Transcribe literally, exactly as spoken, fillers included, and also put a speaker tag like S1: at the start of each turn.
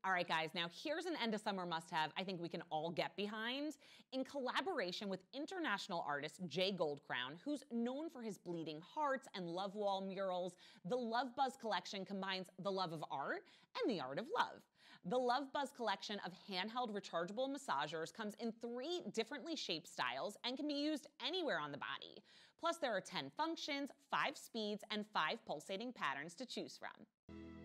S1: All right, guys, now here's an end of summer must-have I think we can all get behind. In collaboration with international artist Jay Goldcrown, who's known for his bleeding hearts and love wall murals, the Love Buzz collection combines the love of art and the art of love. The Love Buzz collection of handheld rechargeable massagers comes in three differently shaped styles and can be used anywhere on the body. Plus, there are ten functions, five speeds, and five pulsating patterns to choose from.